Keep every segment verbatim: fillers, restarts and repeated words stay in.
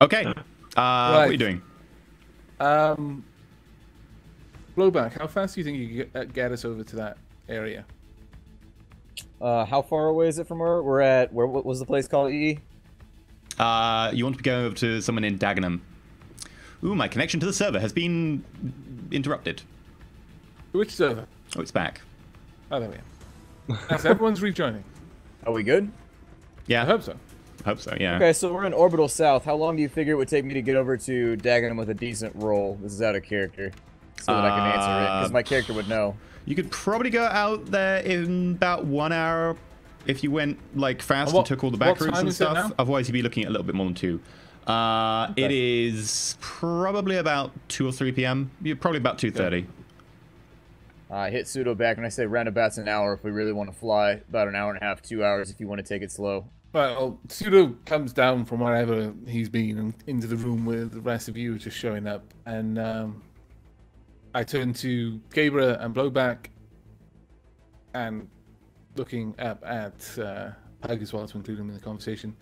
Okay. Uh, right. What are you doing? Um, Blowback, how fast do you think you can get, get us over to that area? Uh, how far away is it from where we're at? Where what was the place called? E. Uh, you want to be going over to someone in Dagenham. Ooh, my connection to the server has been interrupted. Which server? Oh, it's back. Oh, there we are. As everyone's rejoining. Are we good? Yeah. I hope so. I hope so, yeah. Okay, so we're in Orbital South. How long do you figure it would take me to get over to Dagenham with a decent roll? This is out of character. So that uh, I can answer it, because my character would know. You could probably go out there in about one hour if you went like fast and, what, and took all the back routes and stuff. Otherwise, you'd be looking at a little bit more than two. Uh, okay. It is probably about two or three p m You're probably about two thirty. I uh, hit pseudo back and I say roundabout's an hour if we really want to fly. About an hour and a half, two hours if you want to take it slow. Well, pseudo comes down from wherever he's been and into the room where the rest of you are just showing up, and um, I turn to Gabriel and Blowback, and looking up at uh, Pug as well to include him in the conversation.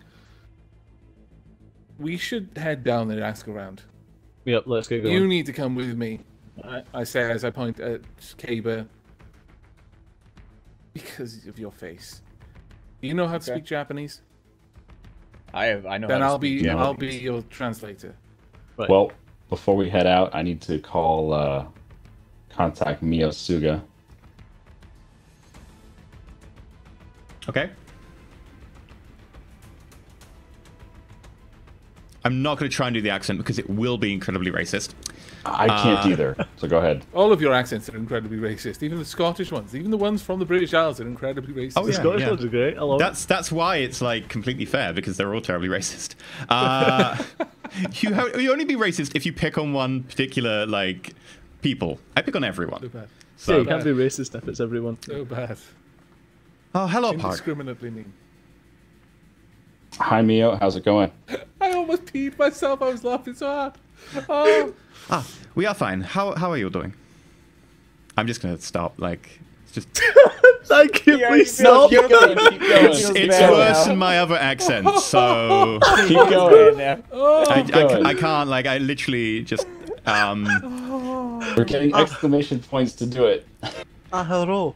We should head down there and ask around. Yep, let's get going. You need to come with me, I, I say as I point at Kaber, because of your face. Do you know how to okay. speak Japanese? I have. I know. Then how to I'll speak be. Japanese. I'll be your translator. Right. Well, before we head out, I need to call, uh, contact Miyosuga. Okay. I'm not going to try and do the accent because it will be incredibly racist. I can't uh, either, so go ahead. All of your accents are incredibly racist. Even the Scottish ones, even the ones from the British Isles are incredibly racist. Oh, the yeah, Scottish yeah. ones are great. I love that's that's why it's like completely fair, because they're all terribly racist. Uh, you ha you only be racist if you pick on one particular like people. I pick on everyone. So bad. So yeah, you can't be racist if it's everyone. So bad. Oh, hello, Park. Indiscriminately mean. Hi, Mio. How's it going? I almost peed myself. I was laughing so hard. Oh. Ah, we are fine. How how are you doing? I'm just gonna stop. Like, it's just. Thank you. Yeah, please you stop. Keep going. Keep going. It's, it's worse than my other accents. So. Keep going. Oh. I, I, I can't. Like, I literally just. Um. We're getting exclamation points to do it. Ah, hello.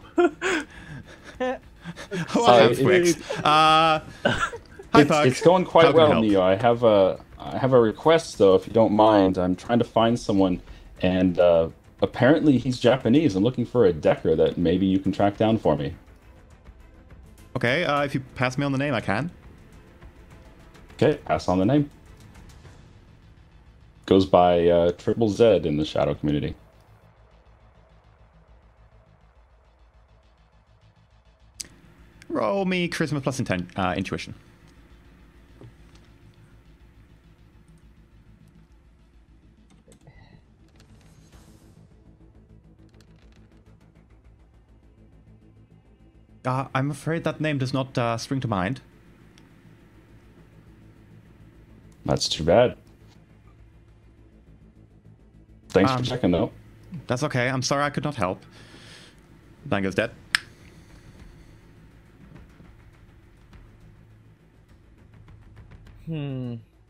Sorry, it's, uh, hi, it's, it's going quite well, Neo. I have a I have a request though, if you don't mind. I'm trying to find someone, and uh, apparently he's Japanese. I'm looking for a decker that maybe you can track down for me. Okay, uh, if you pass me on the name, I can. Okay, pass on the name. Goes by uh, Triple Z in the Shadow community. Roll me charisma plus inten uh, intuition. Uh, I'm afraid that name does not uh, spring to mind. That's too bad. Thanks um, for checking, though. That's okay. I'm sorry I could not help. Dango's dead. Hmm.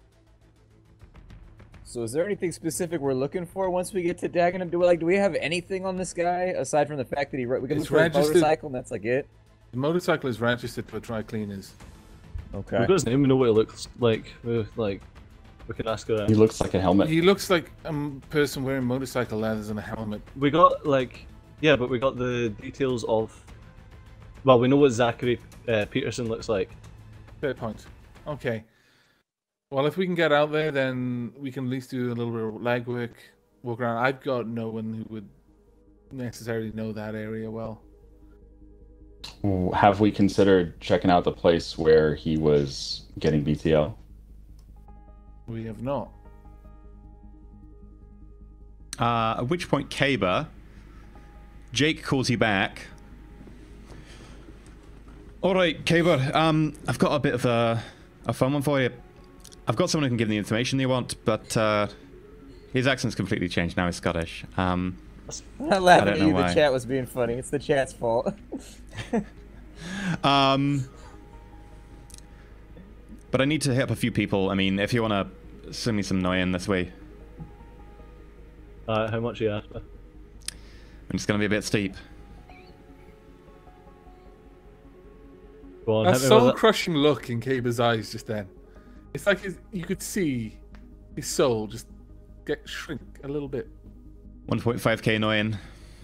So is there anything specific we're looking for once we get to Dagenham? Do we like? Do we have anything on this guy aside from the fact that he we can look for a motorcycle and that's like it? The motorcycle is registered for dry cleaners. Okay. We've got his name. We know what he looks like. We like. We can ask her. He looks like a helmet. He looks like a person wearing motorcycle leathers and a helmet. We got like, yeah, but we got the details of. Well, we know what Zachary uh, Peterson looks like. Fair point. Okay. Well, if we can get out there, then we can at least do a little bit of legwork, walk around. I've got no one who would necessarily know that area well. Have we considered checking out the place where he was getting B T L? We have not. Uh, at which point, Kaber, Jake calls you back. All right, Kaber, um, I've got a bit of a, a fun one for you. I've got someone who can give the information you want, but uh, his accent's completely changed. Now he's Scottish. Um, I'm not laughing I don't at you. know why. The chat was being funny. It's the chat's fault. um, but I need to hit up a few people. I mean, if you want send me some Noyan this way. Uh, how much are you after? It's going to be a bit steep. Go on, That hit me with it. soul-crushing look in Caber's eyes just then. It's like his, you could see his soul just get shrink a little bit. one point five K Noyan.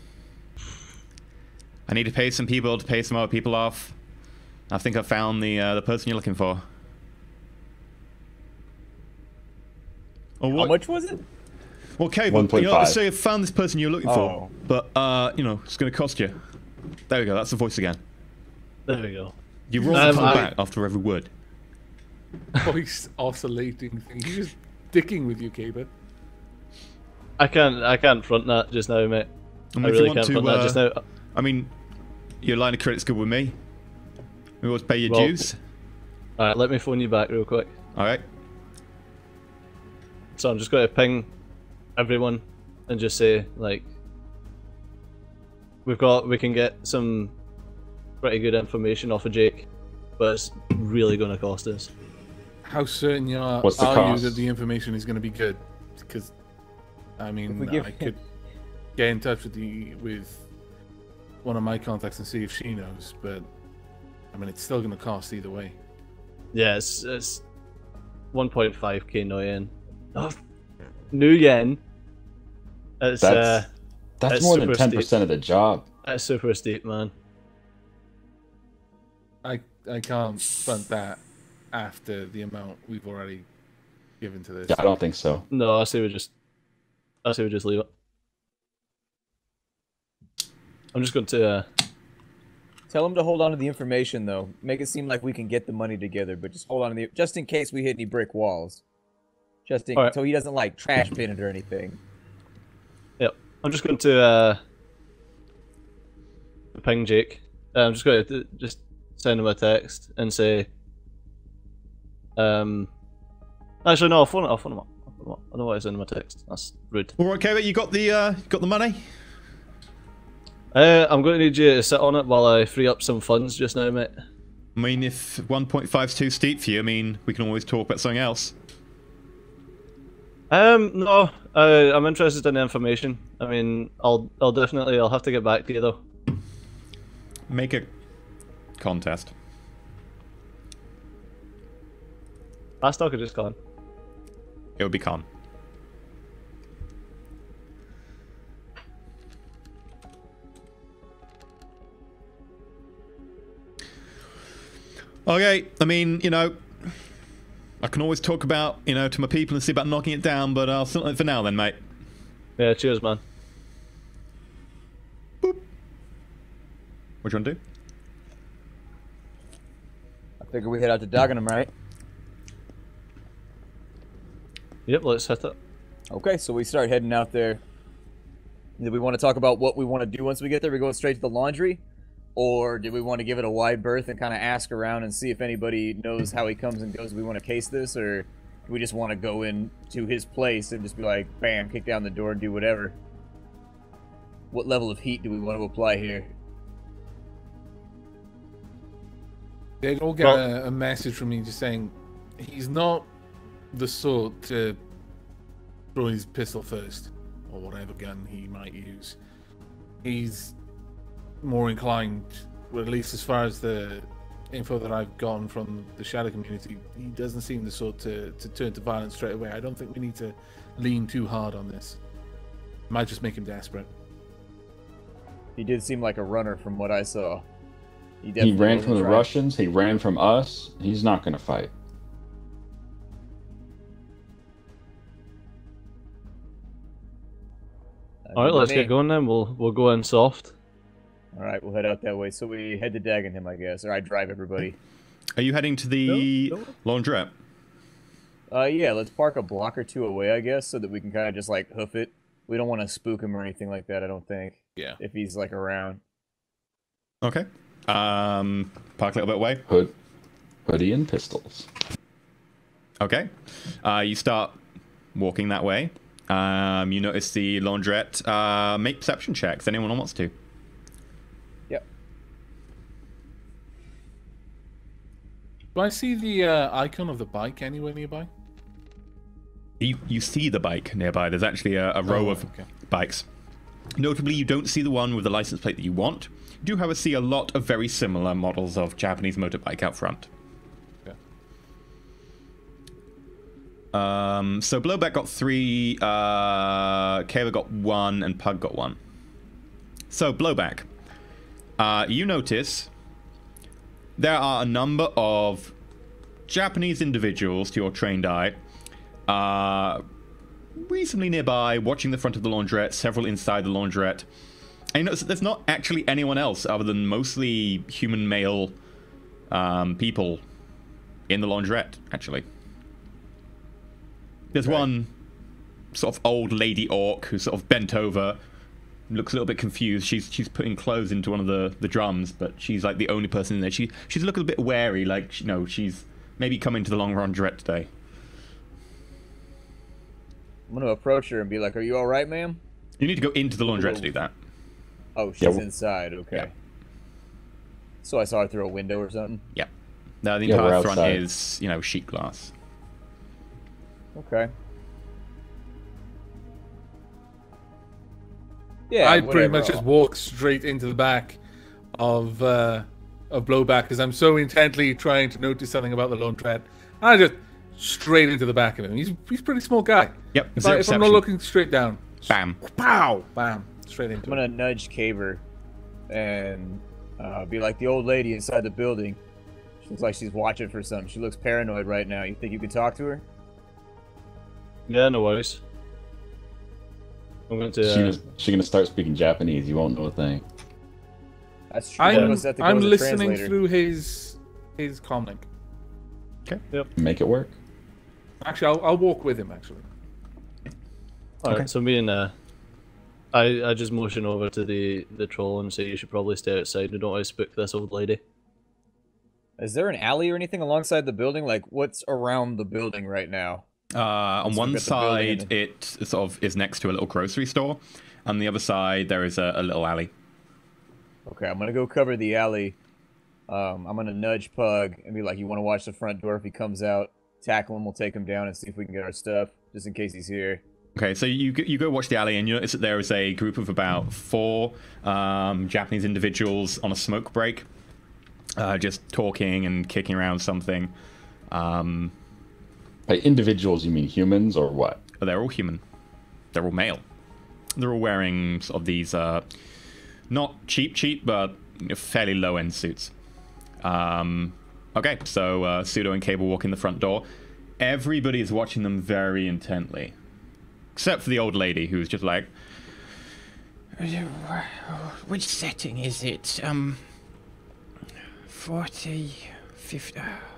I need to pay some people to pay some other people off. I think I found the uh, the person you're looking for. Oh, How what? much was it? Well, okay, one but point you know, five. say I found this person you're looking Oh. for, but uh, you know, it's going to cost you. There we go. That's the voice again. There we go. You roll Um, the I- back after every word. Voice oscillating thing. He's just dicking with you, Caber. I can't. I can't front that just now, mate. And I if really you want can't to, front that just uh, now. I mean, your line of credit's good with me. We always pay your Well- dues. All right, let me phone you back real quick. All right. So I'm just going to ping everyone and just say like, we've got, we can get some pretty good information off of Jake, but it's really going to cost us. How certain you are, What's the are cost? you that the information is going to be good? Because, I mean, we give- I could get in touch with the with one of my contacts and see if she knows, but I mean, it's still going to cost either way. Yeah, it's it's one point five K no yen. Oh, new yen. It's That's uh, that's that's more than super ten steep. percent of the job. it's super steep, man. I I can't front that after the amount we've already given to this. Yeah, I don't think so. No, I say we just, I say we just leave it. I'm just going to. Uh, Tell him to hold on to the information, though. Make it seem like we can get the money together, but just hold on to the just in case we hit any brick walls. Just in, Alright. so he doesn't like trash bin it or anything. Yep. I'm just going to uh, ping Jake. Uh, I'm just going to just send him a text and say. Um. Actually, no. I'll phone it. I'll phone him up. I'll phone him up. I don't want to send him a text. That's rude. All right, Kevin, you got the uh, got the money? Uh, I'm going to need you to sit on it while I free up some funds just now, mate. I mean, if one point five is too steep for you, I mean, we can always talk about something else. Um, no. Uh, I'm interested in the information. I mean, I'll, I'll definitely, I'll have to get back to you though. Make a contest. Fast talk or just gone. It would be con. Okay, I mean, you know, I can always talk about, you know, to my people and see about knocking it down, but I'll settle it for now then, mate. Yeah, cheers, man. What do you want to do? I figure we head out to Dagenham, right? Yep, let's hit it. Okay, so we start heading out there. Do we want to talk about what we want to do once we get there? We go straight to the laundry? Or do we want to give it a wide berth and kind of ask around and see if anybody knows how he comes and goes? Do we want to case this, or do we just want to go in to his place and just be like, bam, kick down the door and do whatever? What level of heat do we want to apply here? They'd all get Well- a, a message from me just saying he's not the sort to throw his pistol first, or whatever gun he might use. He's more inclined, well, at least as far as the info that I've gotten from the Shadow community, he doesn't seem the sort to, to turn to violence straight away. I don't think we need to lean too hard on this. Might just make him desperate. He did seem like a runner from what I saw. He, He definitely ran wasn't from the trying- Russians. He ran from us. He's not going to fight. All right, let's Me. get going then. We'll we'll go in soft. All right, we'll head out that way. So we head to Dagenham, I guess, or I drive everybody. Are you heading to the No, no. laundrette? Uh, yeah, let's park a block or two away, I guess, so that we can kind of just like hoof it. We don't want to spook him or anything like that. I don't think. Yeah. If he's like around. Okay. Um, park a little bit away. Hood, hoodie, and pistols. Okay. Uh, you start walking that way. Um, you notice the laundrette. Uh, make perception checks. Anyone wants to? Yep. Do I see the uh, icon of the bike anywhere nearby? You, you see the bike nearby. There's actually a, a row Oh, of okay. bikes. Notably, you don't see the one with the license plate that you want. You do, however, see a lot of very similar models of Japanese motorbike out front. Okay. Um, so Blowback got three, uh, Kayla got one, and Pug got one. So, Blowback. Uh, you notice there are a number of Japanese individuals, to your trained eye, uh, reasonably nearby, watching the front of the laundrette, several inside the laundrette. And you notice that there's not actually anyone else other than mostly human male um, people in the laundrette, actually. There's Okay. one sort of old lady orc who's sort of bent over, looks a little bit confused. She's she's putting clothes into one of the, the drums, but she's like the only person in there. She she's looking a bit wary, like, you know, she's maybe coming to the long laundrette today. I'm gonna approach her and be like, "Are you all right, ma'am?" You need to go into the laundrette to do that. Oh, she's Yeah, w- inside. Okay. Yeah. So I saw her through a window or something. Yep. No, the Yeah, we're entire front outside. is, you know, sheet glass. Okay. Yeah. I'd pretty whatever. much just walk straight into the back of uh, of Blowback because I'm so intently trying to notice something about the laundrette. I just straight into the back of him. He's he's a pretty small guy. Yep. If, zero I, if I'm not perception. looking straight down, Bam. pow, bam, straight into I'm him. gonna nudge Caber and uh, be like the old lady inside the building. She looks like she's watching for something. She looks paranoid right now. You think you could talk to her? Yeah, no worries. I'm going to. She Uh, gonna, she gonna start speaking Japanese. You won't know a thing. That's true. One of I'm, us have to go I'm as a listening translator. through his his comlink. Make it work. Actually, I'll, I'll walk with him. Actually, Alright, Okay. so me and uh, I I just motion over to the the troll and say you should probably stay outside and don't want to spook this old lady. Is there an alley or anything alongside the building? Like, what's around the building right now? Uh, on Let's one look at the building side, and- it sort of is next to a little grocery store. On the other side, there is a, a little alley. Okay, I'm gonna go cover the alley. Um, I'm gonna nudge Pug and be like, "You want to watch the front door? If he comes out, tackle him. We'll take him down and see if we can get our stuff, just in case he's here." Okay, so you go- you go watch the alley, and you notice that there is a group of about four um, Japanese individuals on a smoke break, uh, just talking and kicking around something. Um, By individuals, you mean humans or what? they're all human. They're all male. They're all wearing sort of these, uh, not cheap, cheap, but you know, fairly low-end suits. Um, okay, so uh, Pseudo and Cable walk in the front door. Everybody is watching them very intently, except for the old lady who's just like, which setting is it? Um, forty, fifty,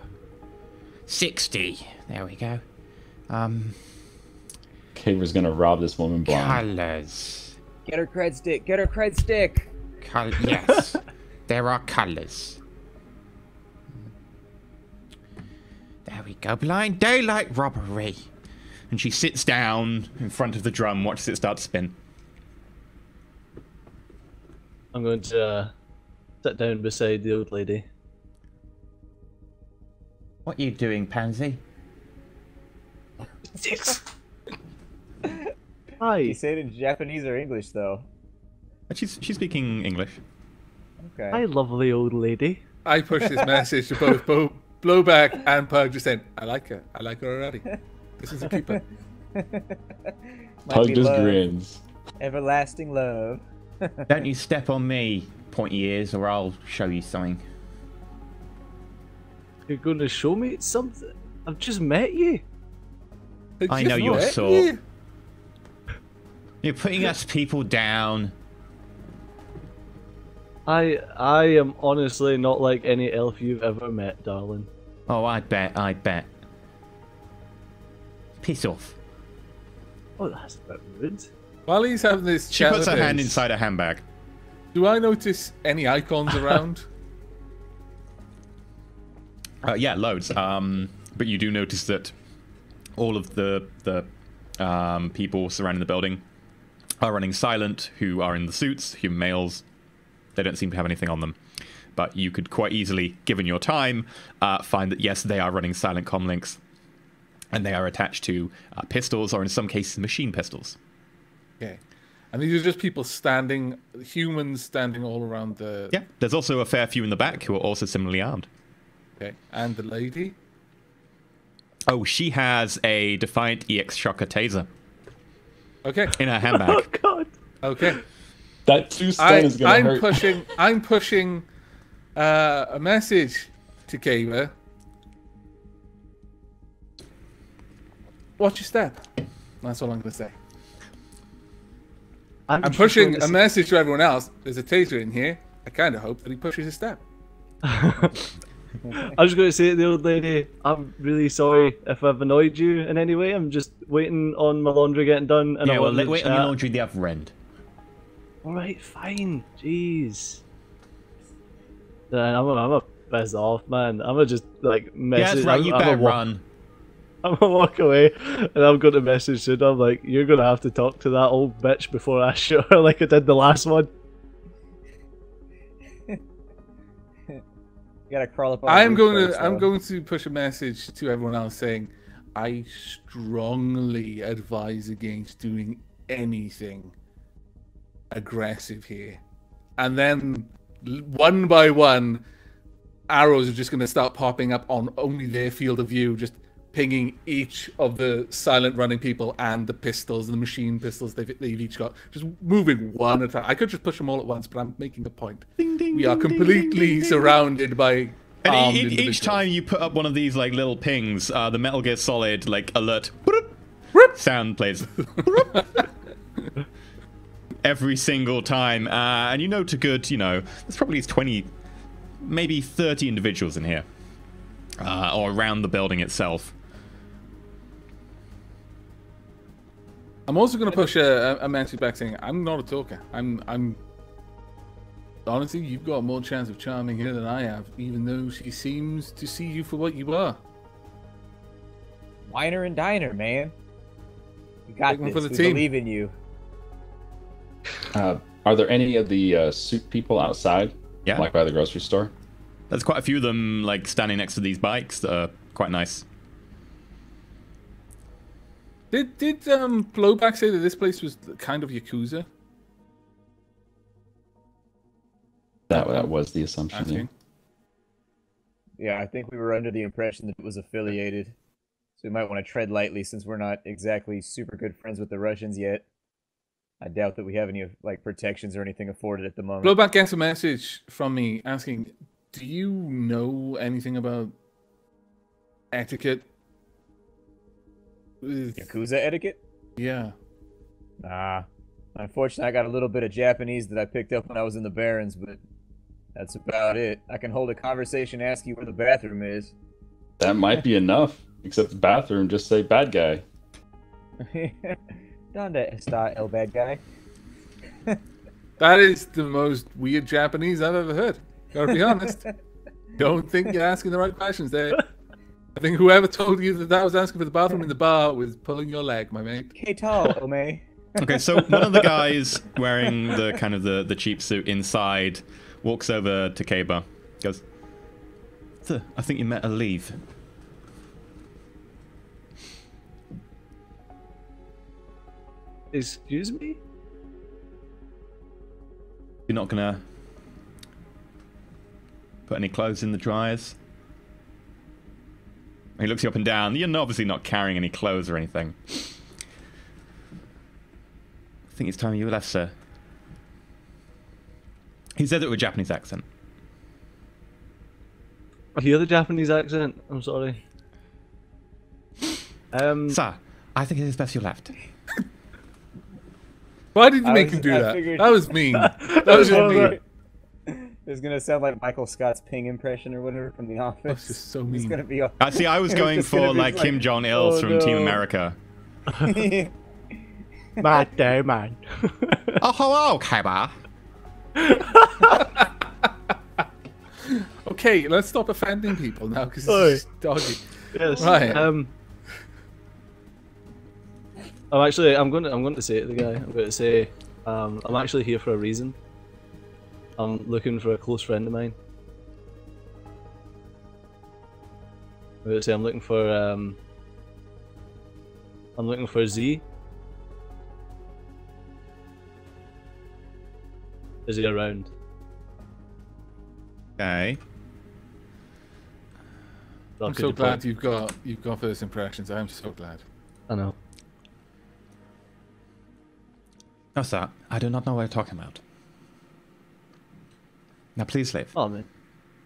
sixty. There we go. Um, Caver's gonna rob this woman blind. colors. Get her cred stick. Get her cred stick. Col- yes, there are colors. There we go. Blind daylight robbery. And she sits down in front of the drum, watches it start to spin. I'm going to uh, sit down beside the old lady. What are you doing, Pansy? Hi. You say it in Japanese or English, though. She's she's speaking English. Okay. Hi, lovely old lady. I push this message to both Bo- Blowback and Pug, just saying, "I like her. I like her already. This is a keeper." Might Pug be just love. grins. Everlasting love. Don't you step on me, pointy ears, or I'll show you something. You're going to show me something? I've just met you. I Just know your met sort. you. You're putting us people down. I I am honestly not like any elf you've ever met, darling. Oh, I bet, I bet. Piss off. Oh, that's a bit rude. While he's having this She chat puts her with hand us, inside her handbag. Do I notice any icons around? Uh, yeah, loads. Um, but you do notice that all of the the um, people surrounding the building are running silent, who are in the suits, human males. They don't seem to have anything on them. But you could quite easily, given your time, uh, find that, yes, they are running silent comlinks. and they are attached to uh, pistols, or in some cases, machine pistols. Okay. And these are just people standing, humans standing all around the... Yeah, there's also a fair few in the back who are also similarly armed. Okay, and the lady? Oh, she has a Defiant E X Shocker taser Okay, in her handbag. Oh god. okay. That two stun I, is gonna I'm hurt. pushing, I'm pushing uh, a message to Kayla. Watch your step. That's all I'm going to say. I'm just pushing going to a say- message to everyone else. There's a taser in here. I kind of hope that he pushes his step. I was going to say to the old lady, I'm really sorry if I've annoyed you in any way. I'm just waiting on my laundry getting done, and I Yeah, well, wanted let, to wait on your chat. laundry the other end. All right, fine. Jeez. Then I'm, I'm a piss off, man. I'm gonna just like Yeah, message. that's right, I'm, you I'm better gonna walk, run. I'm gonna walk away, and I'm gonna message her. I'm like, you're gonna have to talk to that old bitch before I shoot her, like I did the last one. You gotta crawl up on the I'm roof going first, to, I'm though. going to push a message to everyone else saying, I strongly advise against doing anything aggressive here. And then, l- one by one, arrows are just going to start popping up on only their field of view, just pinging each of the silent running people and the pistols and the machine pistols they've, they've each got. Just moving one at a time. I could just push them all at once, but I'm making a point. Ding, ding, We are ding, ding, completely ding, ding, ding. surrounded by And armed e- e- individuals. each time you put up one of these like little pings, uh, the Metal Gear Solid like alert sound plays every single time, uh, and you know to good, you know, there's probably twenty, maybe thirty individuals in here, uh, or around the building itself. I'm also going to push a, a message back saying, I'm not a talker. I'm, I'm. Honestly, you've got more chance of charming her than I have, even though she seems to see you for what you are. Winer and diner, man. You got Take one this. for the We team. believe in you. Uh, are there any of the uh, suit people outside? Yeah. Like by the grocery store? There's quite a few of them like standing next to these bikes that are quite nice. Did did um Blowback say that this place was kind of Yakuza? That that was the assumption. Yeah. Asking. Yeah, I think we were under the impression that it was affiliated. So we might want to tread lightly since we're not exactly super good friends with the Russians yet. I doubt that we have any like protections or anything afforded at the moment. Blowback gets a message from me asking, do you know anything about etiquette? With- Yakuza etiquette? Yeah. Nah. Unfortunately, I got a little bit of Japanese that I picked up when I was in the Barrens, but that's about it. I can hold a conversation, ask you where the bathroom is. That might be enough. Except the bathroom, just say bad guy. Donde está el bad guy? That is the most weird Japanese I've ever heard. Gotta be honest. Don't think you're asking the right questions there. I think whoever told you that that was asking for the bathroom in the bar was pulling your leg, my mate. Que tal, Ome? Okay, so one of the guys wearing the kind of the, the cheap suit inside walks over to Kaba, goes, "Sir, I think you met a leave." Excuse me? You're not gonna put any clothes in the dryers? He looks you up and down. You're obviously not carrying any clothes or anything. I think it's time you left, sir. He said it with a Japanese accent. I hear the Japanese accent. I'm sorry. Um, Sir, I think it is best you left. Why did you I make was- him do I that? figured- That was mean. That was just mean. It's gonna sound like Michael Scott's Ping impression or whatever from The Office. That's just so It's mean. gonna be. A... Uh, see, I was It's going just gonna for be like Kim Jong Il's oh, from Team no. America. mad day, man. Oh, hello, Kaba. Okay, let's stop offending people now because Oi. it's dodgy. Yes. Right. Um. I'm actually. I'm going to. I'm going to say it to the guy. I'm going to say. Um. I'm actually here for a reason. I'm looking for a close friend of mine. I'm going to say I'm looking for um. I'm looking for Z. Is he around? Okay. Well, I'm could so you glad point- you've got you've got first impressions. I'm so glad. I know. No, sir. I do not know what you're talking about. Now, please leave. Oh man.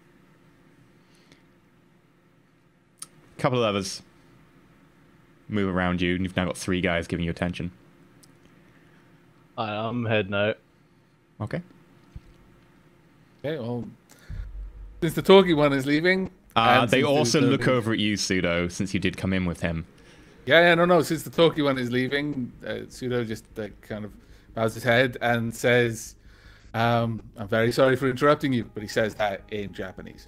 Couple of others move around you, and you've now got three guys giving you attention. Alright, I'm heading out. Okay. Okay, well, since the talky one is leaving, Uh, and they since also there's look nobody- over at you, Pseudo, since you did come in with him. Yeah, yeah, no, no. Since the talky one is leaving, uh, Pseudo just like kind of bows his head and says, um, "I'm very sorry for interrupting you," but he says that in Japanese.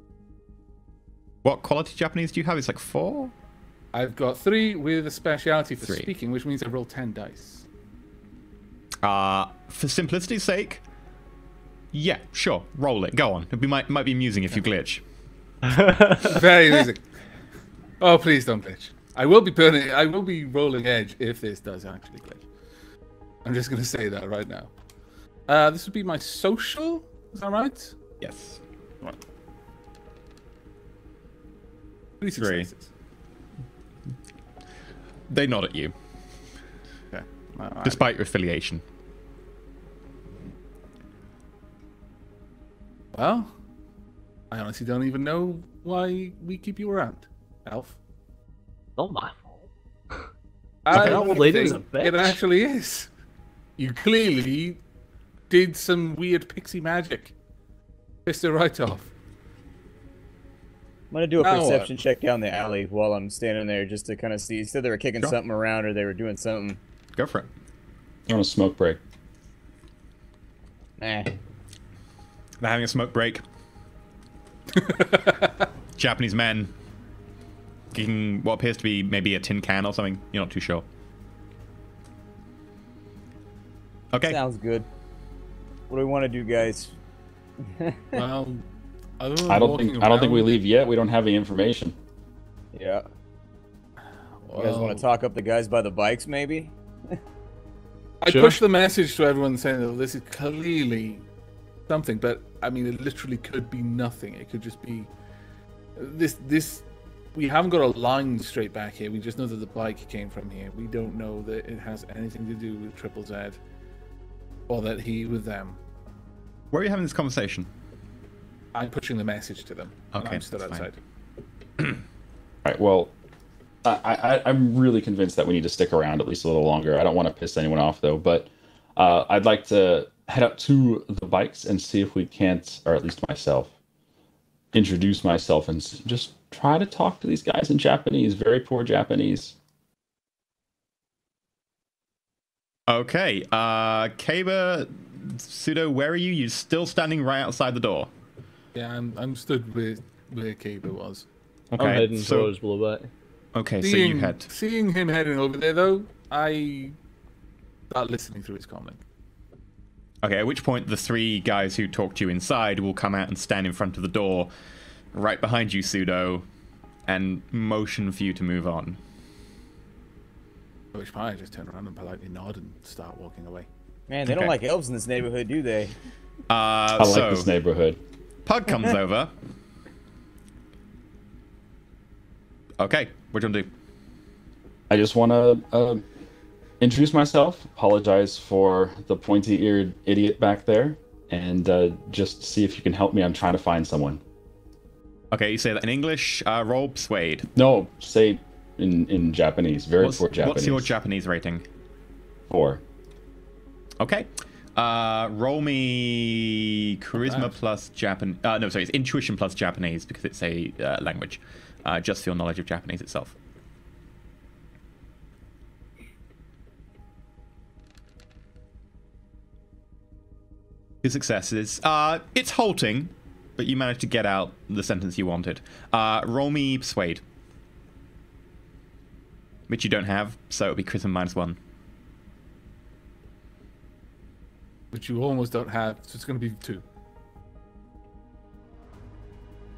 What quality Japanese do you have? It's like four? I've got three with a speciality for Three. speaking, which means I roll ten dice. Uh, for simplicity's sake, yeah, sure, roll it. Go on. It be, might, might be amusing if you glitch. Very amusing. Oh, please don't glitch. I will be burning. I will be rolling edge if this does actually glitch. I'm just going to say that right now. Uh, this would be my social. Is that right? Yes. Right. Three Three. successes. They nod at you, Okay. Alright. despite your affiliation. Well, I honestly don't even know why we keep you around, Elf. Not my fault. I that old lady was a think it bitch. actually is. You clearly did some weird pixie magic. Pissed her right off. I'm gonna do a Now what? perception check down the alley while I'm standing there just to kind of see. You said they were kicking Sure. something around or they were doing something. Go for it. On a smoke break. Nah. They're having a smoke break. Japanese men kicking what appears to be maybe a tin can or something. You're not too sure. Okay. Sounds good. What do we want to do, guys? Well, other than I don't walking think I don't think we around- leave yet. We don't have the information. Yeah. You guys want Well, to talk up the guys by the bikes, maybe? I Sure. pushed the message to everyone saying that this is clearly something, but I mean, it literally could be nothing. It could just be this. This we haven't got a line straight back here. We just know that the bike came from here. We don't know that it has anything to do with Triple Z or that he with them. Where are you having this conversation? I'm pushing the message to them. and Okay, I'm still that's fine. outside. All right. Well, I, I I'm really convinced that we need to stick around at least a little longer. I don't want to piss anyone off though, but uh, I'd like to head up to the bikes and see if we can't, or at least myself, introduce myself and s- just try to talk to these guys in Japanese. Very poor Japanese. Okay. Uh, Kaba, Pseudo, where are you? You're still standing right outside the door. Yeah, I'm I'm stood where where Kaba was. Okay. I'm heading so, towards Blowback. okay, so Seeing, you head. seeing him heading over there though, I start listening through his comic. Okay, at which point the three guys who talked to you inside will come out and stand in front of the door right behind you, Pseudo, and motion for you to move on. At which point I just turn around and politely nod and start walking away. Man, they don't Okay. like elves in this neighborhood, do they? Uh, I like so, this neighborhood. Pug comes over. Okay, what do you want to do? I just want to uh, introduce myself, apologize for the pointy-eared idiot back there, and uh, just see if you can help me. I'm trying to find someone. Okay, you say that in English. Uh, roll persuade. No, say in in Japanese. Very What's, poor Japanese. what's your Japanese rating? Four. Okay. Uh, roll me charisma Nice. plus Japan. Uh, no, sorry, it's intuition plus Japanese because it's a uh, language. Uh, just for your knowledge of Japanese itself. Two successes. Uh, it's halting, but you managed to get out the sentence you wanted. Uh, roll me persuade, which you don't have, so it'll be charisma minus one. Which you almost don't have, so it's going to be two.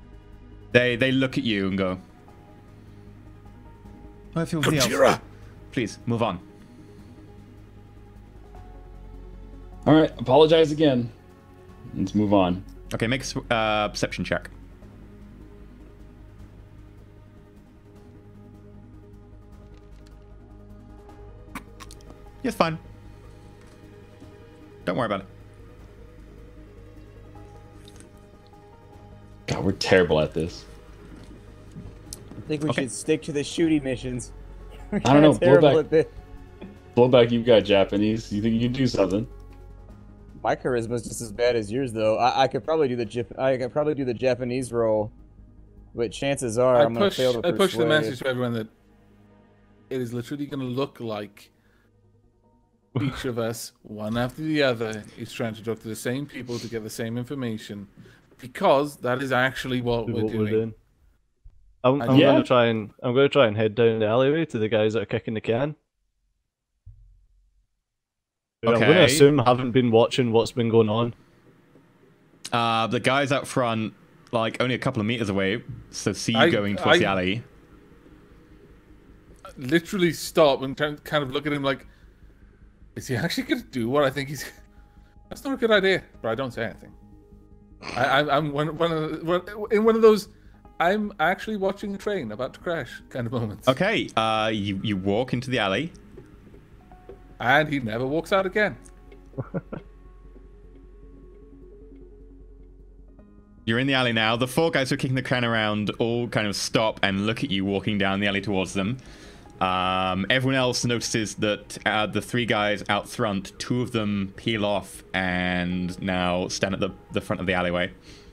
They they look at you and go, "I feel the elf." Kojira! please, move on. All right, apologize again. Let's move on. Okay, make a uh, perception check. Yeah, it's fine. Don't worry about it. God, we're terrible at this. I think we Okay. should stick to the shooty missions. We're I don't know, kinda terrible Blowback- at this. Blowback, you've got Japanese. You think you can do something? My charisma's just as bad as yours, though. I, I could probably do the Jap- I could probably do the Japanese role, but chances are I I'm gonna push, fail to I push the persuade. message to everyone that it is literally going to look like each of us, one after the other, is trying to talk to the same people to get the same information, because that is actually what, we're, what doing. we're doing. I'm, And I'm yeah. gonna try and I'm gonna try and head down the alleyway to the guys that are kicking the can. I'm gonna Okay. assume I haven't been watching what's been going on. Uh, the guys out front, like, only a couple of meters away, so see you I- going towards I- the alley. Literally stop and kind kind of look at him like, is he actually going to do what I think he's? That's not a good idea. But I don't say anything. I, I'm, I'm one, one of the, one, in one of those. I'm actually watching a train about to crash kind of moments. Okay, uh, you, you walk into the alley. And he never walks out again. You're in the alley now. The four guys who are kicking the can around all kind of stop and look at you walking down the alley towards them. Um, everyone else notices that uh, the three guys out front, two of them peel off and now stand at the, the front of the alleyway.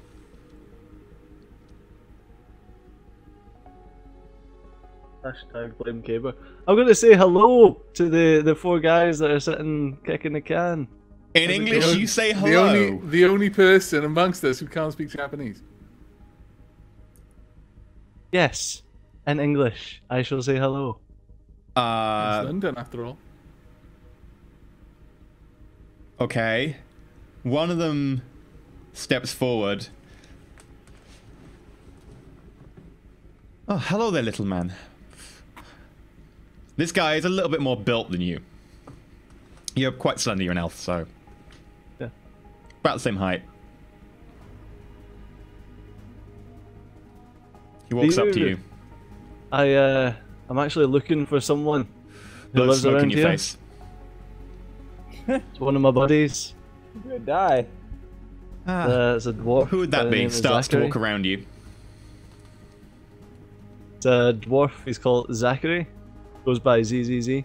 Hashtag blame Caber. I'm gonna say hello to the the four guys that are sitting kicking the can. In English, the- you say The hello. only, the only person amongst us who can't speak Japanese. Yes, in English, I shall say hello. Uh, It's London, after all. okay. One of them steps forward. Oh, hello there, little man. This guy is a little bit more built than you. You're quite slender, you're an elf, so... Yeah. About the same height. He walks up to you- you. I uh, I'm actually looking for someone who Blows lives smoke around in your here. face. It's one of my buddies. I'm gonna die. Ah, Uh, it's a dwarf. who would by that the be? name of Starts to Zachary. walk around you. It's a dwarf. He's called Zachary. Goes by Z Z Z.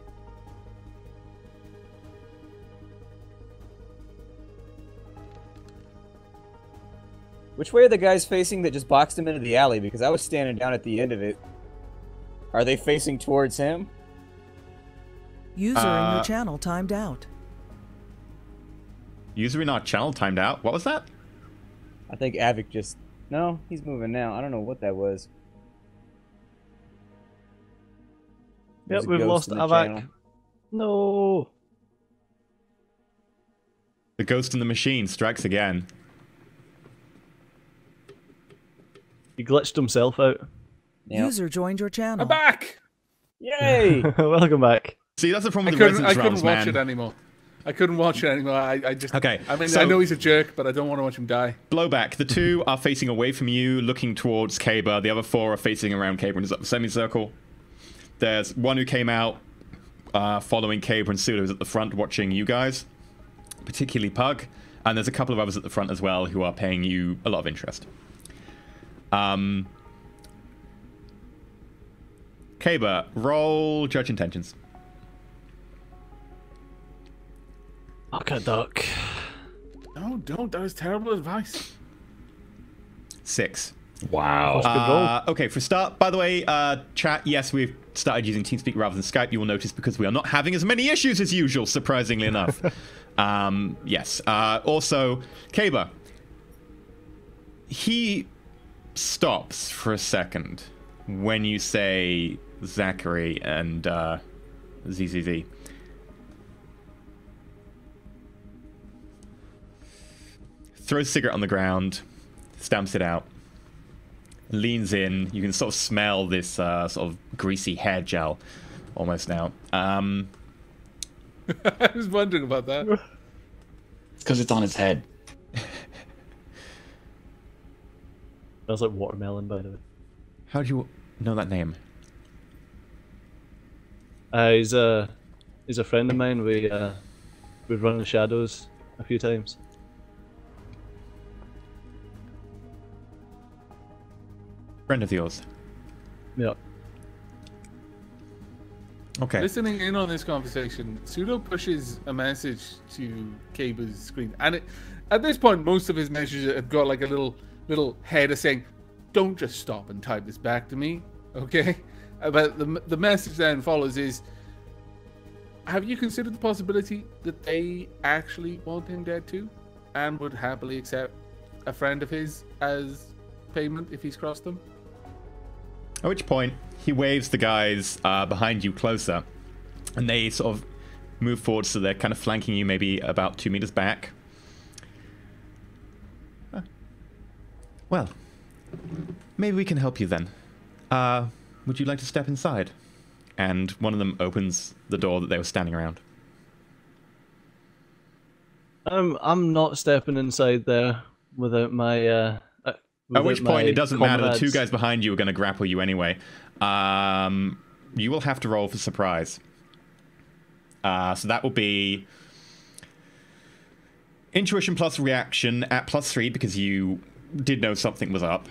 Which way are the guys facing that just boxed him into the alley? Because I was standing down at the end of it. Are they facing towards him? User in Uh, your channel timed out. User in our channel timed out. What was that? I think Avik just... No, he's moving now. I don't know what that was. There's Yep, a we've ghost lost in the Avak. channel. No. The ghost in the machine strikes again. He glitched himself out. Yep. User joined your channel. I'm back! Yay! Welcome back. See, that's the problem I with the couldn't, I Residence couldn't Realms, watch man. it anymore. I couldn't watch it anymore. I, I just... Okay, I mean, so- I know he's a jerk, but I don't want to watch him die. Blowback. The two are facing away from you, looking towards Caber. The other four are facing around Caber in a semicircle. There's one who came out uh, following Caber and Sula, who's at the front watching you guys, particularly Pug. And there's a couple of others at the front as well who are paying you a lot of interest. Um, Caber, roll Judge Intentions. Fuck a duck. No, don't. That was terrible advice. Six. Wow. Good roll. Uh, okay, for start, by the way, uh, chat, yes, we've started using TeamSpeak rather than Skype. You will notice because we are not having as many issues as usual, surprisingly enough. um, yes. Uh, also, Caber. He stops for a second when you say Zachary and uh, Z Z Z. Throws a cigarette on the ground, stamps it out, leans in. You can sort of smell this uh, sort of greasy hair gel almost now. Um, I was wondering about that. It's because it's on his head. Smells like watermelon, by the way. how do you know that name? Uh, he's a he's a friend of mine. We uh, we've run the shadows a few times. Friend of yours. Yeah. Okay. Listening in on this conversation, Pseudo pushes a message to Kaba's screen, and it, at this point, most of his messages have got like a little little header saying, "Don't just stop and type this back to me, okay?" Uh, But the the message then follows is, "Have you considered the possibility that they actually want him dead too, and would happily accept a friend of his as payment if he's crossed them?" At which point, he waves the guys uh, behind you closer, and they sort of move forward so they're kind of flanking you maybe about two meters back. Huh. Well, maybe we can help you then. Uh, would you like to step inside? And one of them opens the door that they were standing around. Um, I'm not stepping inside there without my. Uh, uh, At which without point, my it doesn't matter. The two comrades. guys behind you are going to grapple you anyway. Um, you will have to roll for surprise. Uh, so that will be intuition plus reaction at plus three because you did know something was up.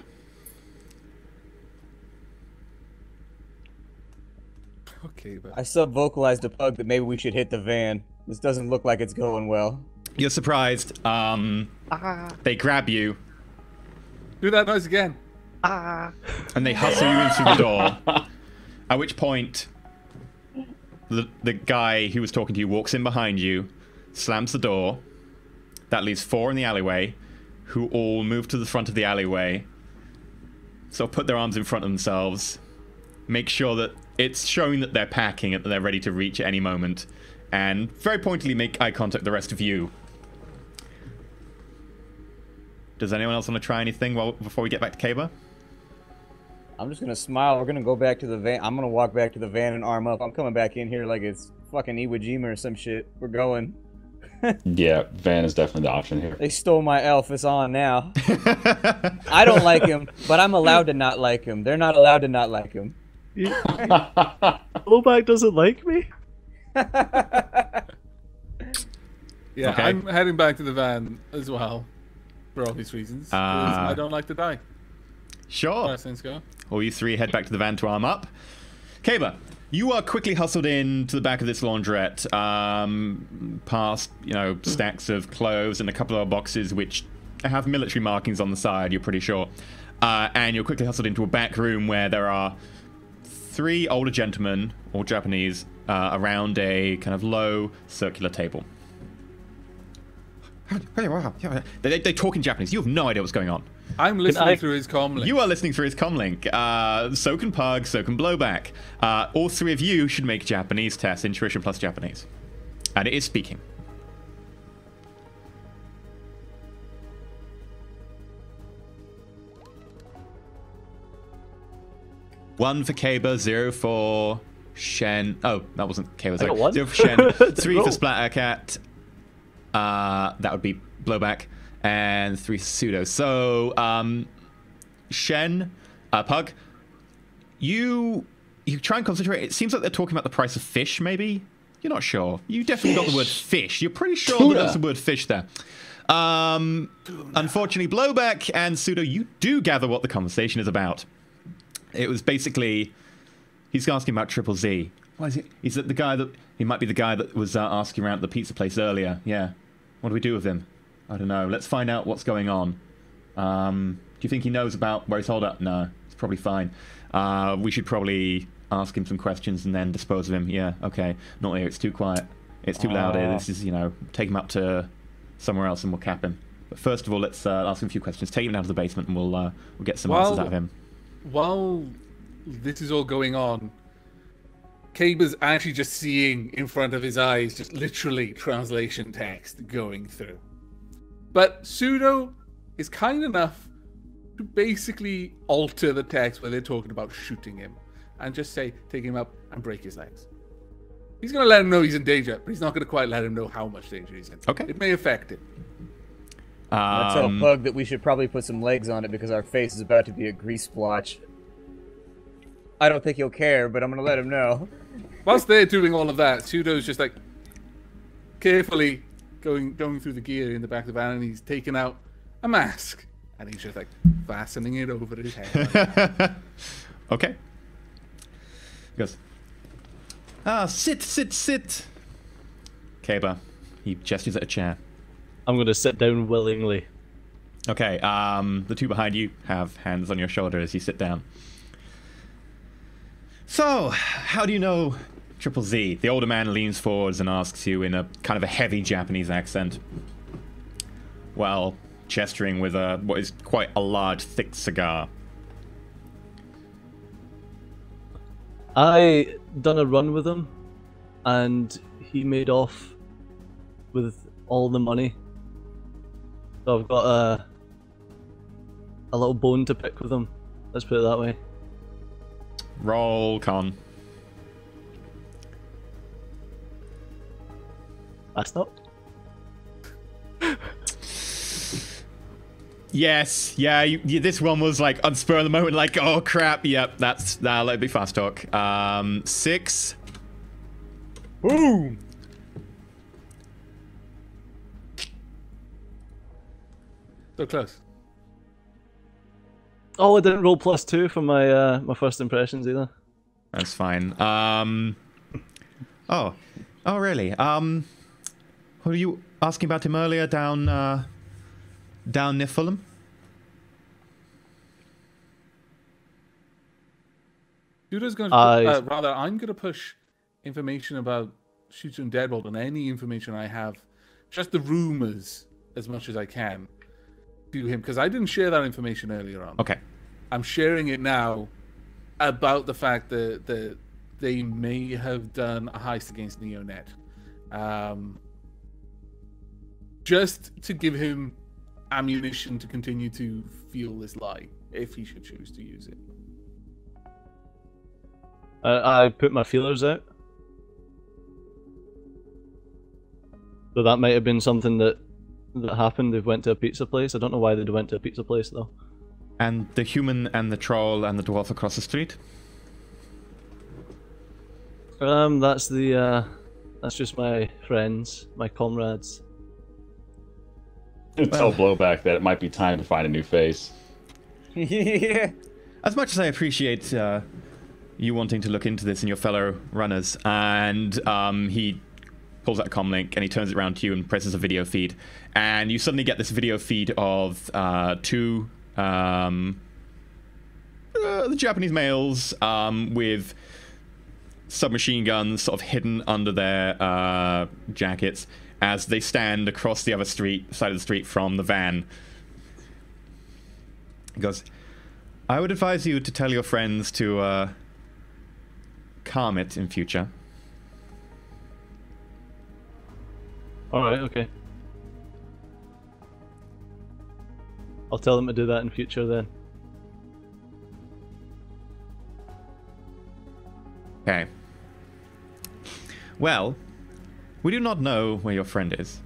Okay, but I sub-vocalized to Pug that maybe we should hit the van. This doesn't look like it's going well. You're surprised. Um, they grab you do that noise again. and they hustle you into the door. At which point, the the guy who was talking to you walks in behind you, slams the door. That leaves four in the alleyway, who all move to the front of the alleyway. So put their arms in front of themselves, make sure that it's showing that they're packing and that they're ready to reach at any moment, and very pointedly make eye contact with the rest of you. Does anyone else want to try anything while, before we get back to Kaba? I'm just gonna smile. We're gonna go back to the van. I'm gonna walk back to the van and arm up. I'm coming back in here like it's fucking Iwo Jima or some shit. We're going. Yeah, van is definitely the option here. They stole my elf. It's on now. I don't like him, but I'm allowed to not like him. They're not allowed to not like him. Blowback doesn't like me. Yeah, Okay. I'm heading back to the van as well, for obvious reasons. 'cause Uh, I don't like to die. Sure. First things go. All you three head back to the van to arm up. Kaba, you are quickly hustled in to the back of this laundrette, um, past, you know, stacks of clothes and a couple of boxes which have military markings on the side, you're pretty sure. Uh, and you're quickly hustled into a back room where there are three older gentlemen, all Japanese, uh, around a kind of low circular table. They, they talk in Japanese. You have no idea what's going on. I'm listening I- through his comm link. You are listening through his comlink. Uh, so can Pug, so can Blowback. Uh, all three of you should make Japanese tests, intuition plus Japanese. And it is speaking. One for Kaba, zero for Shen. Oh, that wasn't Kaba, sorry. got one. Zero for Shen, three Roll. for Splattercat. Uh, that would be Blowback. And three for Pseudo. So, um, Shen, uh, Pug, you you try and concentrate. It seems like they're talking about the price of fish, maybe? You're not sure. You definitely got the word fish. You're pretty sure that Tuna. there's the word fish there. Um, unfortunately, Blowback and Pseudo, you do gather what the conversation is about. It was basically, he's asking about Triple Z. Why is it? Is it the guy that, he might be the guy that was uh, asking around at the pizza place earlier. Yeah. What do we do with him? I don't know. Let's find out what's going on. Um, do you think he knows about where he's holed up? No, it's probably fine. Uh, we should probably ask him some questions and then dispose of him. Yeah, okay. Not here. It's too quiet. It's too loud here. This is, you know, take him up to somewhere else and we'll cap him. But first of all, let's uh, ask him a few questions. Take him down to the basement and we'll uh, we'll get some Well- answers out of him. While this is all going on, Kaba's actually just seeing in front of his eyes, just literally translation text going through. But Pseudo is kind enough to basically alter the text where they're talking about shooting him and just say, take him up and break his legs. He's going to let him know he's in danger, but he's not going to quite let him know how much danger he's in. Okay. It may affect him. I tell Um, Pug that we should probably put some legs on it because our face is about to be a grease splotch. I don't think he'll care, but I'm going to let him know. Whilst they're doing all of that, Pseudo's just like carefully going going through the gear in the back of the van, and he's taking out a mask, and he's just like fastening it over his head. Okay. He goes, ah, sit, sit, sit. Kaba, he gestures at a chair. I'm going to sit down willingly. Okay, um, the two behind you have hands on your shoulder as you sit down. So, how do you know Triple Z? The older man leans forwards and asks you in a kind of a heavy Japanese accent, while gesturing with a what is quite a large, thick cigar. I done a run with him, and he made off with all the money. So I've got a a little bone to pick with him. Let's put it that way. Roll con. That's not. Yes, yeah, you, you, this one was like on spur of the moment, like, oh crap, yep, that's, nah, let it be fast talk. Um, six. Boom! So close. Oh, I didn't roll plus two for my uh, my first impressions either. That's fine. Um, oh, oh really? Um, who were you asking about him earlier down, uh, down near Fulham? Pseudo's going to, I- uh, rather, I'm going to push information about Shooter and Deadbolt and any information I have, just the rumors, as much as I can, to him, because I didn't share that information earlier on. Okay. I'm sharing it now about the fact that, that they may have done a heist against Neonet. Um, just to give him ammunition to continue to fuel this lie, if he should choose to use it. I, I put my feelers out. So that might have been something that that happened. They went to a pizza place. I don't know why they went to a pizza place though. And the human and the troll and the dwarf across the street? Um, that's the uh, that's just my friends, my comrades. Tell Blowback that it might be time to find a new face. Yeah. As much as I appreciate uh, you wanting to look into this and your fellow runners, and um, he pulls out a comm link and he turns it around to you and presses a video feed, and you suddenly get this video feed of uh, two um, uh, the Japanese males um, with submachine guns sort of hidden under their uh, jackets as they stand across the other street side of the street from the van. He goes, I would advise you to tell your friends to uh, calm it in future. Alright, okay. I'll tell them to do that in future then. Okay. Well, we do not know where your friend is.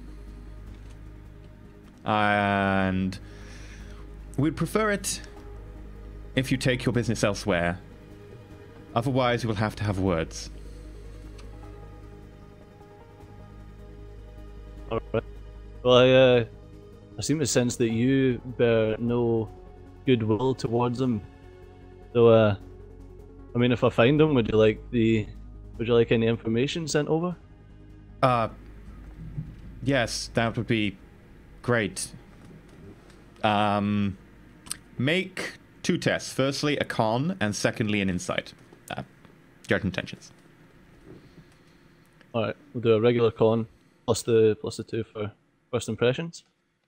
And we'd prefer it if you take your business elsewhere. Otherwise, we will have to have words. Alright. Well, I, uh, I seem to sense that you bear no goodwill towards them. So, uh, I mean, if I find them, would you like the, would you like any information sent over? Uh, yes, that would be great. Um, make two tests. Firstly, a con, and secondly, an insight. Uh, judge intentions. Alright, we'll do a regular con, plus the, plus the two for first impressions.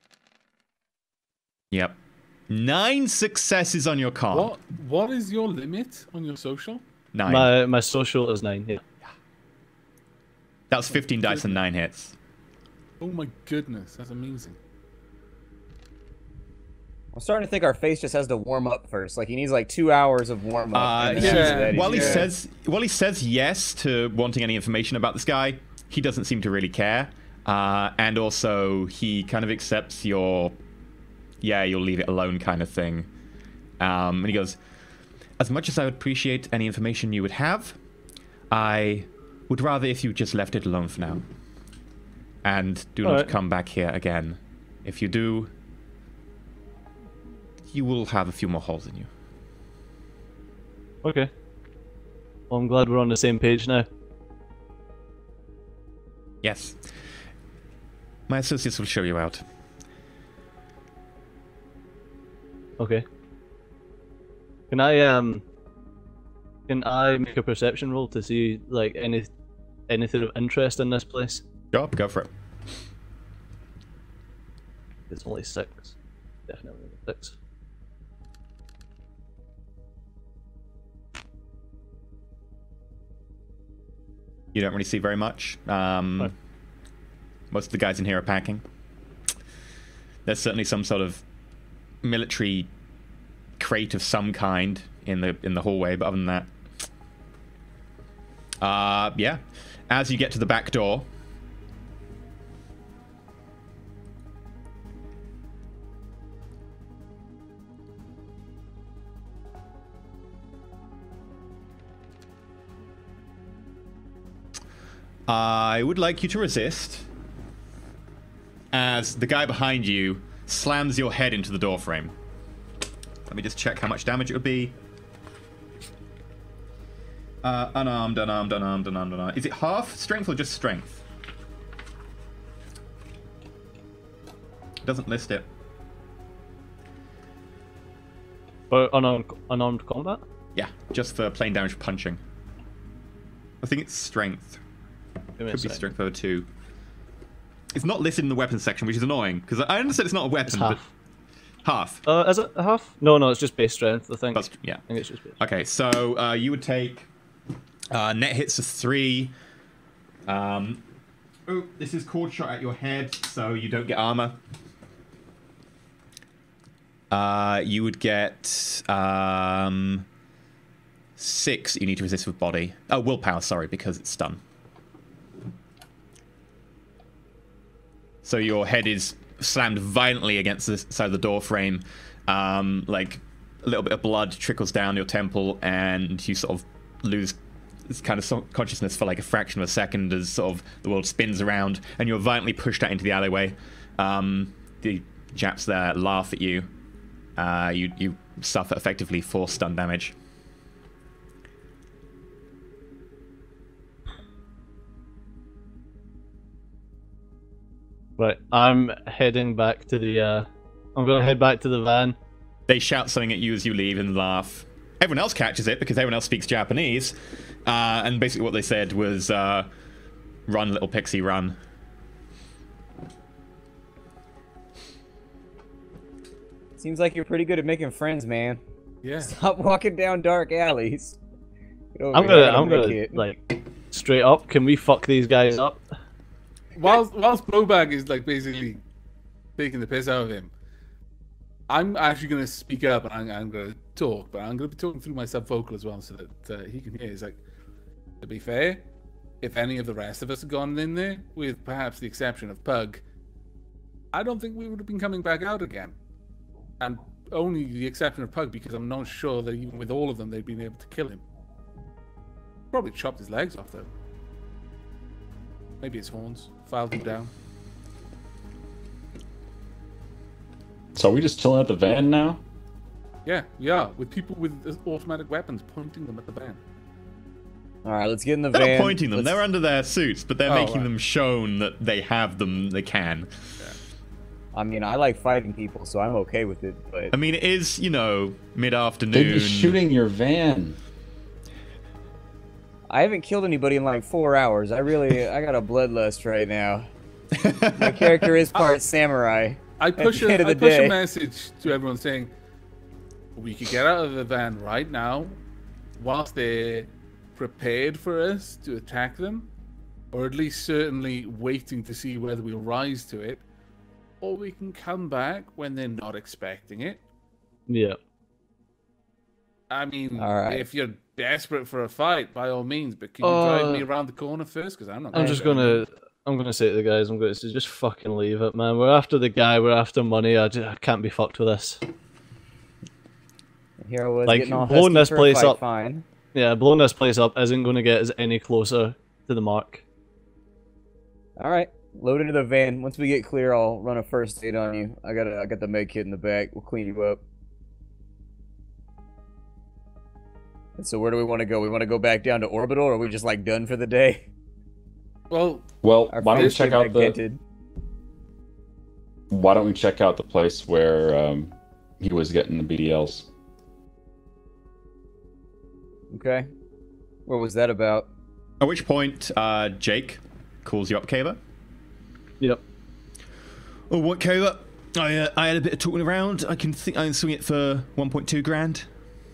Yep. Nine successes on your con. What What is your limit on your social? Nine. My, my social is nine, yeah. That was fifteen dice and nine hits. Oh my goodness, that's amazing. I'm starting to think our face just has to warm up first. Like he needs like two hours of warm up. Uh, and then he- after that, he's while he good. says while he says yes to wanting any information about this guy, he doesn't seem to really care. Uh, and also, he kind of accepts your, yeah, you'll leave it alone kind of thing. Um, and he goes, as much as I would appreciate any information you would have, I would rather if you just left it alone for now. And do not Alright. come back here again. If you do, you will have a few more holes in you. Okay. Well, I'm glad we're on the same page now. Yes. My associates will show you out. Okay. Can I um can I make a perception roll to see like any anything of interest in this place? Go, go for it. It's only six. Definitely six. You don't really see very much. Um, Fine. most of the guys in here are packing. There's certainly some sort of military crate of some kind in the in the hallway, but other than that, uh, yeah. As you get to the back door, I would like you to resist as the guy behind you slams your head into the door frame. Let me just check how much damage it would be. Uh, unarmed, unarmed, unarmed, unarmed, unarmed. Is it half strength or just strength? It doesn't list it. For unarmed, unarmed combat? Yeah, just for plain damage for punching. I think it's strength. Give me a Could be sec. strength over two. It's not listed in the weapons section, which is annoying, because I understand it's not a weapon, It's but... half. Half. Uh, is it a half? No, no, it's just base strength, I think. That's, yeah. I think it's just base. Okay, so uh, you would take uh, net hits of three. Um, oh, this is cord shot at your head, so you don't get armor. Uh, you would get um, six. You need to resist with body. Oh, willpower. Sorry, because it's stun. So your head is slammed violently against the side of the door frame. Um, like a little bit of blood trickles down your temple, and you sort of lose this kind of so- consciousness for like a fraction of a second as sort of the world spins around, and you're violently pushed out into the alleyway. Um, the Japs there laugh at you. Uh, you you suffer effectively four stun damage. Right, I'm heading back to the. Uh, I'm gonna head back to the van. They shout something at you as you leave and laugh. Everyone else catches it because everyone else speaks Japanese. Uh, and basically what they said was, uh, run, little pixie, run. Seems like you're pretty good at making friends, man. Yeah. Stop walking down dark alleys. Get over I'm here, gonna. gotta I'm make gonna it. like straight up. Can we fuck these guys up? Whilst whilst Blowback is like basically taking the piss out of him, I'm actually going to speak up and I'm, I'm going to talk, but I'm going to be talking through my sub vocal as well so that uh, he can hear. He's like, to be fair, if any of the rest of us had gone in there, with perhaps the exception of Pug, I don't think we would have been coming back out again. And only the exception of Pug, because I'm not sure that even with all of them they'd been able to kill him. Probably chopped his legs off though. Maybe his horns, filed them down. So are we just chilling at the van now? Yeah, we are, with people with automatic weapons pointing them at the van. All right, let's get in the They're van. not pointing them, Let's- they're under their suits, but they're Oh, making right. them shown that they have them, they can. I mean, I like fighting people, so I'm okay with it. But I mean, it is, you know, mid-afternoon. They'd be shooting your van. I haven't killed anybody in like four hours. I really, I got a bloodlust right now. My character is part samurai. I push, the a, end of I the push day. a message to everyone saying, we could get out of the van right now, whilst they're prepared for us to attack them, or at least certainly waiting to see whether we'll rise to it. or we can come back when they're not expecting it. Yeah. I mean, All right. if you're desperate for a fight, by all means, but can you Uh, drive me around the corner first? Because I'm not. I'm just gonna, I'm gonna say to the guys, I'm going to say, just fucking leave it, man. We're after the guy. We're after money. I, just, I can't be fucked with this. Here I was Like, getting all blowing husky this for a place fight, up. Fine. Yeah, blowing this place up isn't going to get us any closer to the mark. All right. Load into the van. Once we get clear, I'll run a first aid on you. I got a, I got the med kit in the back. We'll clean you up. And so where do we want to go? We want to go back down to Orbital, or are we just like done for the day? Well, Well, Our why don't we first check aid out the med-kitted. why don't we check out the place where um, he was getting the B D Ls? Okay. What was that about? At which point, uh, Jake calls you up, Kayla. Yep. Oh, what, Kayla? I uh, I had a bit of talking around. I can think I can swing it for one point two grand.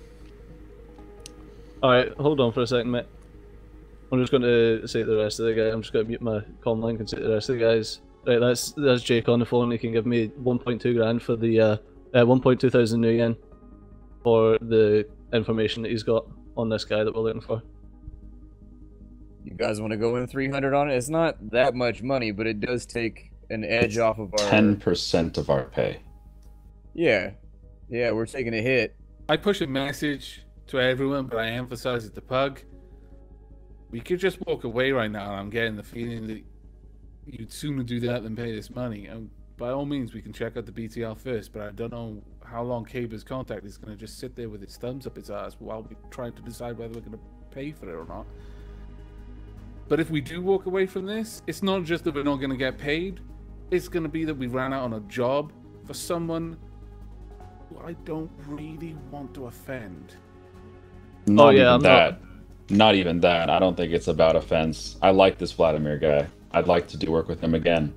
Alright, hold on for a second, mate. I'm just going to say to the rest of the guys, I'm just going to mute my comm link and say to the rest of the guys, right, that's that's Jake on the phone. He can give me one point two grand for the, uh, uh one point two thousand new yen for the information that he's got on this guy that we're looking for. You guys want to go in three hundred on it? It's not that much money, but it does take an edge off of our... Ten percent of our pay. Yeah. Yeah, we're taking a hit. I push a message to everyone, but I emphasize it to Pug. We could just walk away right now, and I'm getting the feeling that you'd sooner do that than pay this money. And by all means, we can check out the B T L first, but I don't know how long Caber's contact is going to just sit there with his thumbs up his ass while we try to decide whether we're going to pay for it or not. But if we do walk away from this, it's not just that we're not going to get paid. It's going to be that we ran out on a job for someone who I don't really want to offend. Not yeah, even I'm that. Not even that. I don't think it's about offense. I like this Vladimir guy. I'd like to do work with him again.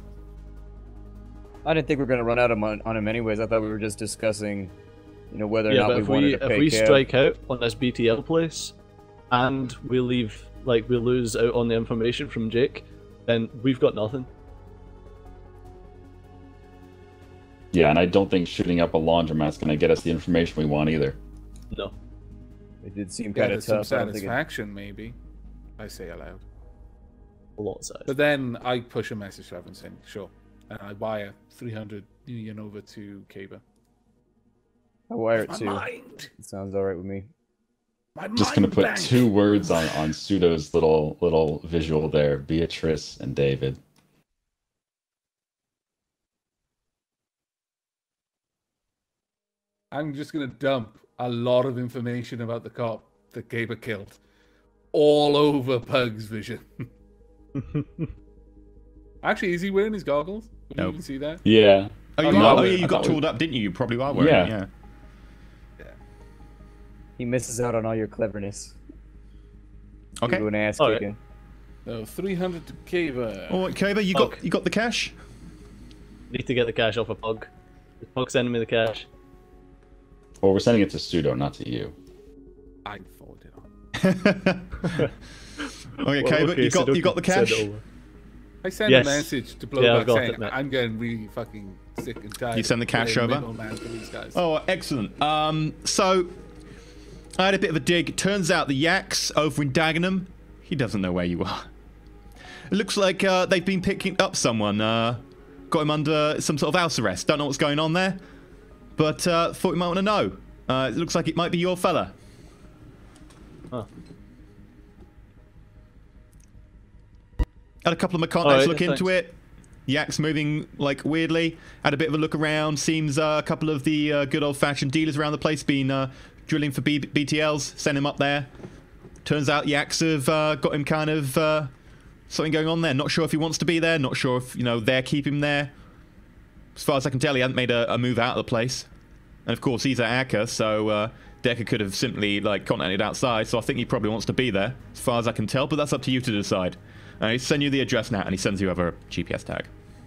I didn't think we were going to run out of mon- on him anyways. I thought we were just discussing, you know, whether or Yeah, not but we if wanted we, to if pay we Kev. strike out on this B T L place, and we leave, like, we lose out on the information from Jake, then we've got nothing. Yeah, and I don't think shooting up a laundromat's going to get us the information we want either. No. It did seem Yeah, kind of there's some tough. I don't think it- satisfaction, maybe. I say aloud. A lot of size. But then I push a message to everyone saying, sure. And I wire three hundred yen over to Caber. I wire it My too. mind! It sounds alright with me. My Just going to mind put bank! two words on, on Pseudo's little little visual there. Beatrice and David. I'm just going to dump a lot of information about the cop that Caber killed all over Pug's vision. Actually, is he wearing his goggles? Did No. you even see that? Yeah. Oh, you, Oh, got, no, oh, yeah, I you got thought we- tooled up, didn't you? You probably are wearing Yeah. it, yeah. He misses out on all your cleverness. Okay. You an ass Alright. kicking. So three hundred to Caber. All right, Caber, you got Pug. you got the cash? Need to get the cash off of Pug. Is Pug sending me the cash? Well, we're sending it to Pseudo, not to you. I forwarded it on. Okay, Well, Caber, okay, you got so you got the send cash? it over. I sent Yes. a message to Yeah, I've Blowback got saying it, mate. I'm getting really fucking sick and tired. You send the of cash playing over? middleman for these guys. Oh, excellent. Um, so I had a bit of a dig. It turns out the Yaks over in Dagenham, he doesn't know where you are. It looks like uh, they've been picking up someone. Uh, got him under some sort of house arrest. Don't know what's going on there, but uh, thought you might want to know. Uh, it looks like it might be your fella. Huh. Had a couple of my contacts Alright, look into thanks. it. Yak's moving like weirdly. Had a bit of a look around. Seems uh, a couple of the uh, good old-fashioned dealers around the place been uh, drilling for B BTLs. Send him up there. Turns out Yaks have uh, got him kind of uh, something going on there. Not sure if he wants to be there. Not sure if you know they're keeping him there. As far as I can tell, he hasn't made a, a move out of the place. And of course, he's at Acker, so uh, Decker could have simply like contacted outside. So I think he probably wants to be there, as far as I can tell. But that's up to you to decide. Uh, he sends you the address now, and he sends you over a G P S tag.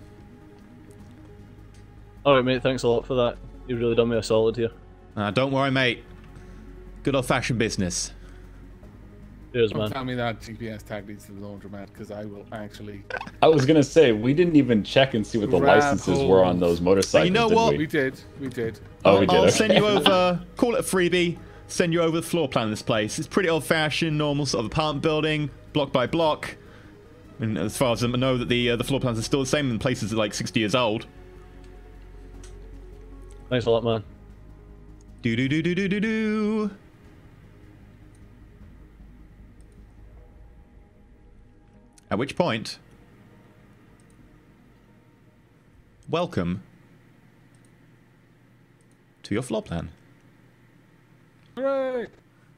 Alright, mate, thanks a lot for that. You've really done me a solid here. Uh, don't worry, mate. Good old-fashioned business. Cheers, Don't man. tell me that G P S tag leads to the laundromat, because I will actually. I was gonna say we didn't even check and see what the Grab licenses were on those motorcycles. you know did what? We? We did. We did. Oh, we did. I'll okay. send you over, call it a freebie, send you over the floor plan of this place. It's pretty old-fashioned, normal sort of apartment building, block by block. And as far as I know, that the uh, the floor plans are still the same, and places are like sixty years old. Thanks a lot, man. Do do do do do do do. At which point, welcome to your floor plan. Hooray!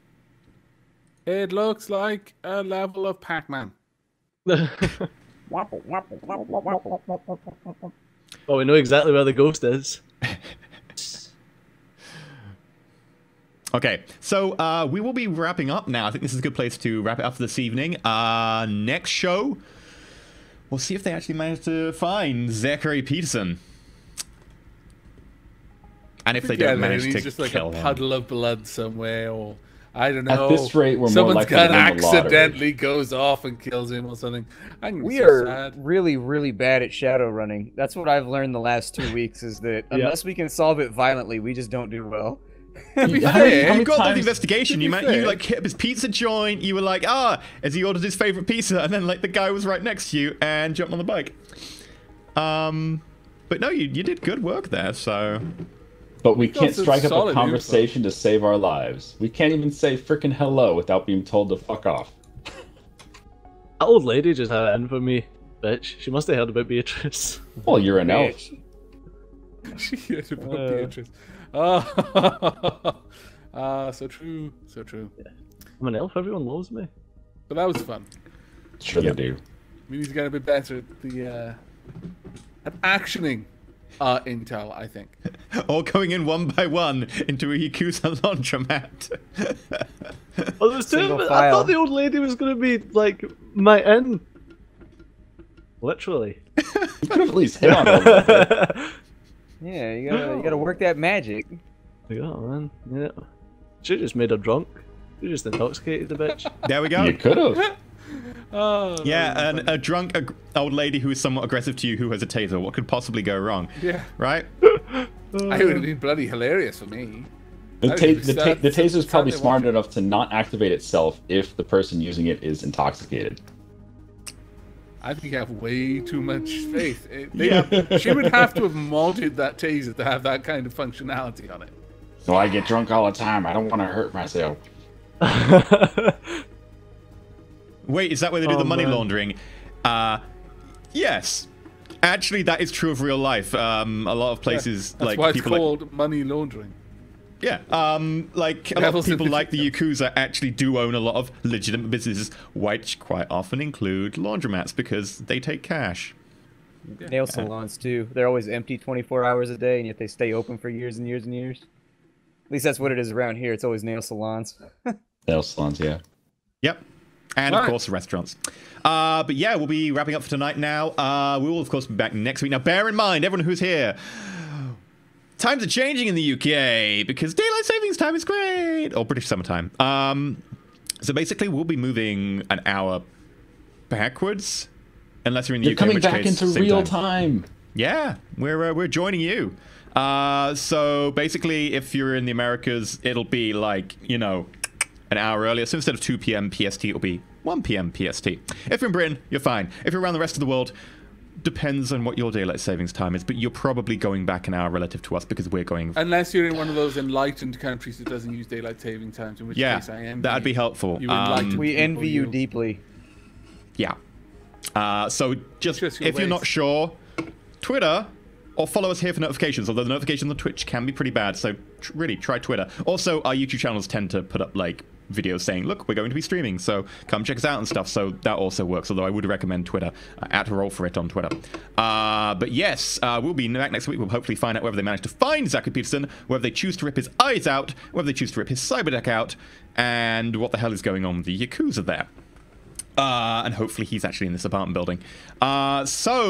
It looks like a level of Pac-Man. Well, we know exactly where the ghost is. Okay, so uh, we will be wrapping up now. I think this is a good place to wrap it up for this evening. Uh, next show, we'll see if they actually manage to find Zachary Peterson. And if they Yeah, don't manage he's to just like kill a him. puddle of blood somewhere, or I don't At know. this rate, we're more someone's likely gun to win the lottery. accidentally goes off and kills him or something. I'm We so are sad. really, really bad at shadow running. That's what I've learned the last two weeks is that Yeah. unless we can solve it violently, we just don't do well. To be How many- fair, how You many got the times- investigation. to You, be man, you fair- like hit up his pizza joint. You were like, ah, as he ordered his favorite pizza, and then like the guy was right next to you and jumped on the bike. Um, but no, you you did good work there. So But we got can't some strike up solid a info. conversation to save our lives. We can't even say frickin' hello without being told to fuck off. That old lady just had it in for me, bitch. She must have heard about Beatrice. Well, you're an elf. She had about Uh. Beatrice. Oh, ah, so true, so true. I'm an elf, everyone loves me. But that was fun. Sure Yep. they do. We need to get a bit better at the uh, at actioning uh, intel. I think. all going in one by one into a Yakuza laundromat. Oh, there was two Single of it. I file. thought the old lady was going to be, like, my in. Literally. You could have at least hit on it. a little bit. Yeah, you gotta, you gotta work that magic. Yeah, man. Yeah. She just made her drunk. She just intoxicated the bitch. There we go. You could have. Oh, that Yeah, was an, fun. a drunk ag- old lady who is somewhat aggressive to you who has a taser. What could possibly go wrong? yeah. Right? I would have been bloody hilarious for me. The, I ta- would be the, ta- sad- the taser's sad probably they smart watch it. enough to not activate itself if the person using it is intoxicated. I think you have way too much faith. It- they have- she would have to have modded that taser to have that kind of functionality on it. No, I get drunk all the time. I don't want to hurt myself. Wait, is that where they do Oh, the money man. laundering? Uh, yes. Actually, that is true of real life. Um, a lot of places, That's like why it's people like called money laundering. yeah, um, like a lot Level of people like the simplification. Yakuza actually do own a lot of legitimate businesses, which quite often include laundromats because they take cash. Nail salons too. They're always empty twenty-four hours a day, and yet they stay open for years and years and years. At least that's what it is around here. It's always nail salons. Nail salons, yeah. Yep. And of Right. course, restaurants. Uh, but yeah, we'll be wrapping up for tonight now. Uh, we will, of course, be back next week. Now, bear in mind, everyone who's here, times are changing in the U K because daylight savings time is great, or British summertime. Um, so basically, we'll be moving an hour backwards, unless you're in the You're U K. in coming which back case, into same real time. time. Yeah, we're uh, we're joining you. Uh, so basically, if you're in the Americas, it'll be like, you know, an hour earlier. So instead of two p m P S T, it'll be one p m P S T. If you're in Britain, you're fine. If you're around the rest of the world, depends on what your daylight savings time is, but you're probably going back an hour relative to us because we're going. Unless you're in one of those enlightened countries that doesn't use daylight saving times, in which Yeah, case I envy that'd be you. helpful. You Um, enlightened We people, envy you deeply. Yeah. Uh, so just, Just your if you're not ways. sure, Twitter or follow us here for notifications, although the notifications on Twitch can be pretty bad, so tr- really try Twitter. Also, our YouTube channels tend to put up like videos saying, look, we're going to be streaming, so come check us out and stuff, so that also works, although I would recommend Twitter, uh, at Roll For It on Twitter. Uh, but yes, uh, we'll be back next week. We'll hopefully find out whether they manage to find Zachary Peterson, whether they choose to rip his eyes out, whether they choose to rip his cyberdeck out, and what the hell is going on with the Yakuza there. Uh, and hopefully he's actually in this apartment building. Uh, so,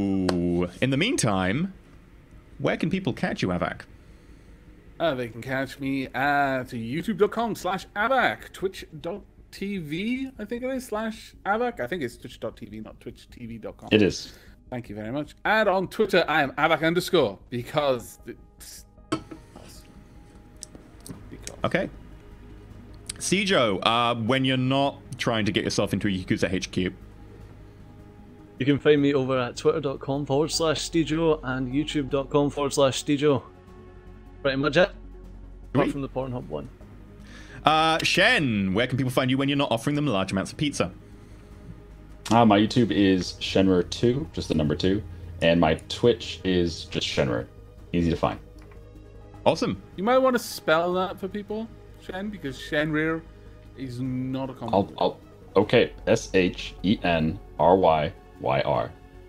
in the meantime, where can people catch you, Avak? Uh, they can catch me at youtube.com slash abac, twitch dot twitch.tv, I think it is, slash Avac. I think it's twitch.tv, not twitch t v dot com. It is. Thank you very much. And on Twitter, I am Avac underscore because. It's... because. Okay. Cjo, uh, when you're not trying to get yourself into a Yakuza H Q. You can find me over at twitter.com forward slash Stejo and youtube.com forward slash Stejo. Pretty much it. Apart Sweet. from the Pornhub one. Uh, Shen, where can people find you when you're not offering them large amounts of pizza? Uh, my YouTube is Shenrer two, just the number two, and my Twitch is just Shenrer. Easy to find. Awesome. You might want to spell that for people, Shen, because Shenrir is not a common I'll, word. I'll, okay, S H E N R Y Y R.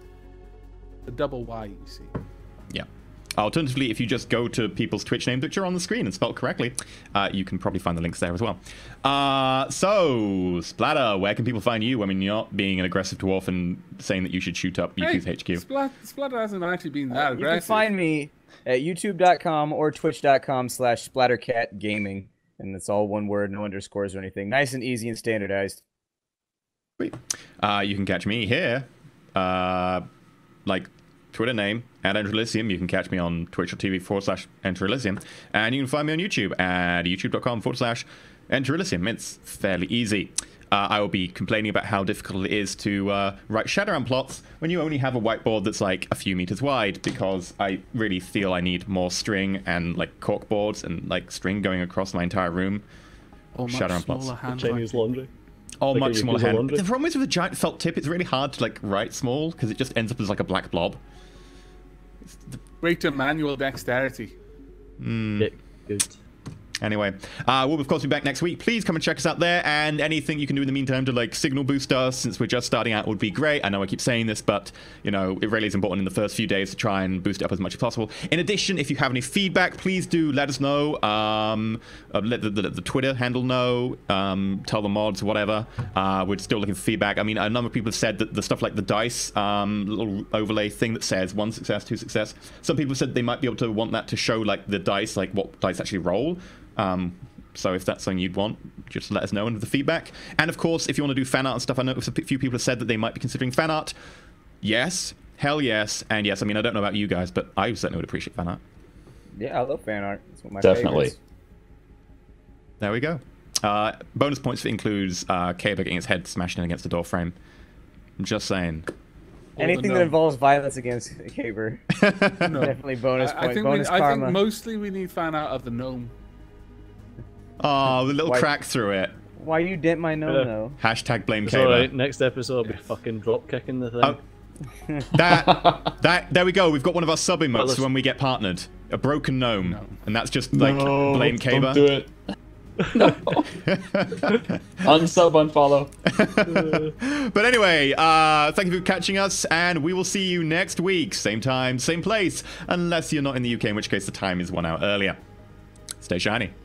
A double Y, you see. Yeah. Alternatively, if you just go to people's Twitch names, which are on the screen and spelled correctly, uh, you can probably find the links there as well. Uh, so, Splatter, where can people find you? I mean, you're not being an aggressive dwarf and saying that you should shoot up Yakuza Hey, H Q. Splat, Splatter hasn't actually been that You aggressive. can find me at youtube.com or twitch.com slash splattercatgaming. And it's all one word, no underscores or anything. Nice and easy and standardized. Sweet. Uh, you can catch me here, uh, like Twitter name at Enterelysium. You can catch me on twitch.tv forward slash Enterelysium. And you can find me on YouTube at youtube.com forward slash Enterelysium. It's fairly easy. Uh, I will be complaining about how difficult it is to uh, write Shadowrun plots when you only have a whiteboard that's like a few meters wide, because I really feel I need more string and like corkboards and like string going across my entire room. Or much Shadowrun plots. smaller hand Chinese laundry. Or Like a much smaller Yakuza hand. laundry? The problem is with a giant felt tip, it's really hard to like write small because it just ends up as like a black blob. Greater manual dexterity. Yeah, good. Anyway, uh, we'll of course be back next week. Please come and check us out there, and anything you can do in the meantime to like signal boost us since we're just starting out would be great. I know I keep saying this, but you know, it really is important in the first few days to try and boost it up as much as possible. In addition, if you have any feedback, please do let us know. Um, uh, let the, the, the Twitter handle know. Um, tell the mods, whatever. Uh, we're still looking for feedback. I mean, a number of people have said that the stuff like the dice um, little overlay thing that says one success, two success. Some people said they might be able to want that to show like the dice, like what dice actually roll. Um, so if that's something you'd want, just let us know and the feedback. And of course, if you want to do fan art and stuff, I know a few people have said that they might be considering fan art. Yes, hell yes, and yes. I mean, I don't know about you guys, but I certainly would appreciate fan art. Yeah, I love fan art. It's one of my Definitely. favorites. There we go. Uh, bonus points includes uh, Kaber getting his head smashed in against the door frame. I'm just saying. Anything no. that involves violence against Caber. No. Definitely bonus I, point. I think bonus we, I karma. think mostly we need fan out of the gnome. Oh, the little Why- crack through it. Why you dent my gnome Yeah. though? Hashtag blame It's Kaber. alright, next episode I'll be fucking drop kicking the thing. Oh. That, that, there we go. We've got one of our sub emotes listen- for when we get partnered. A broken gnome. No. And that's just like No, blame don't Kaber. do it. No. Unsub, unfollow. But anyway, uh, thank you for catching us, and we will see you next week. Same time, same place. Unless you're not in the U K, in which case the time is one hour earlier. Stay shiny.